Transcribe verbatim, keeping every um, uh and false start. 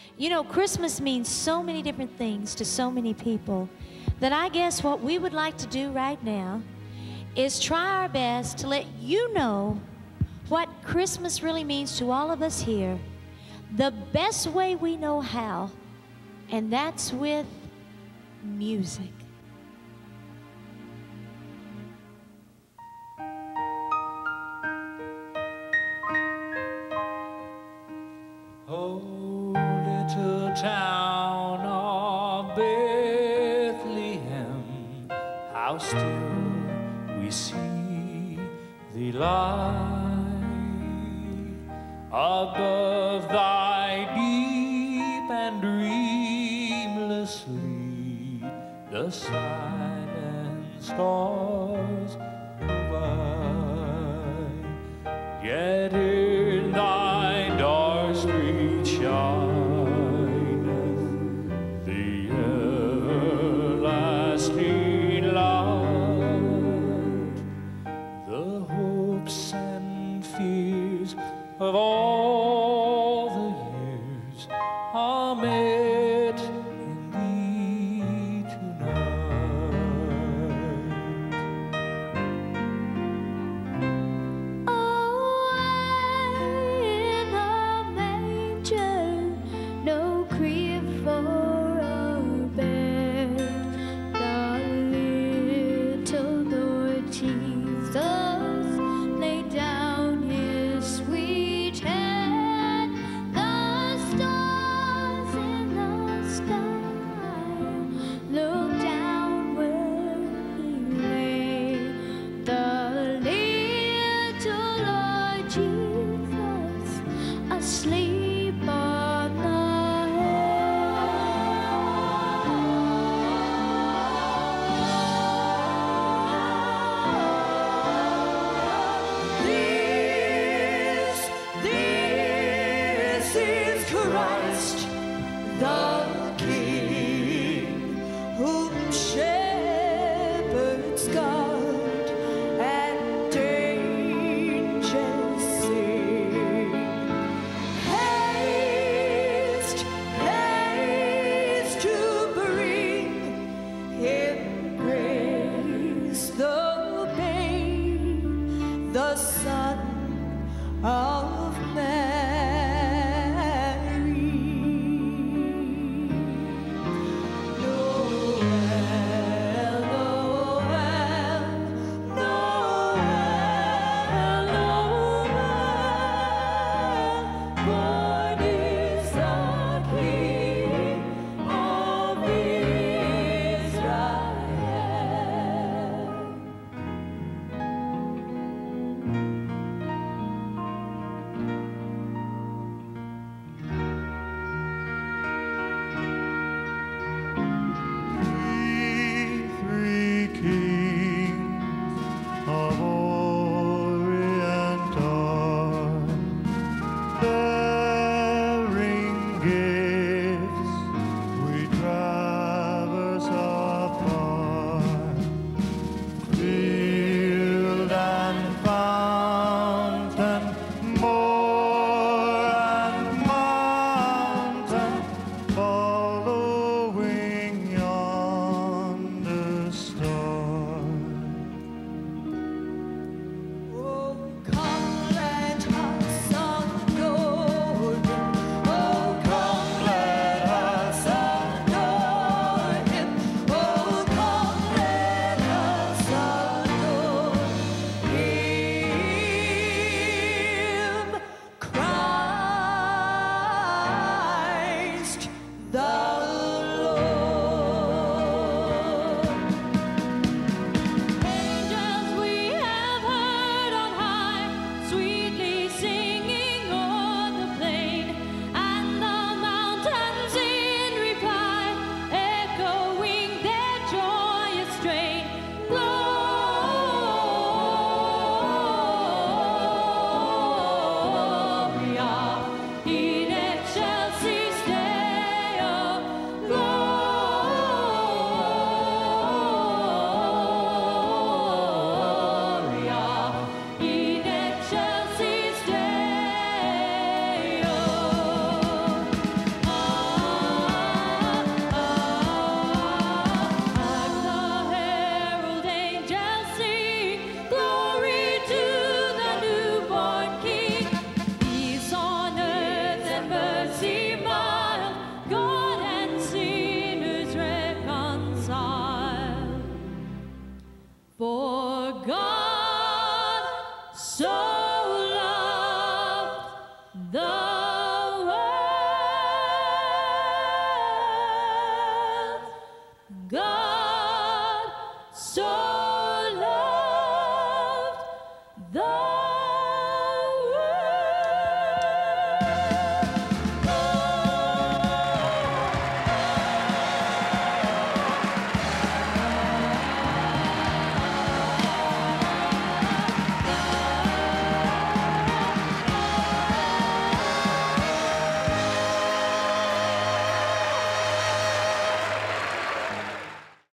You know, Christmas means so many different things to so many people that I guess what we would like to do right now is try our best to let you know what Christmas really means to all of us here, the best way we know how, and that's with music. Oh, little town of Bethlehem, how still we see thee lie above thy deep and dreamless sleep. The silent stars provide, yet in thy dark street shineth the everlasting light. The hopes and fears of all the years are met in thee tonight. Oh, in a manger, no crib for a bed, the little Lord Jesus laid down his sweet head. The stars in the sky looked down where he lay. The little Lord Jesus asleep on the This, this is Christ, the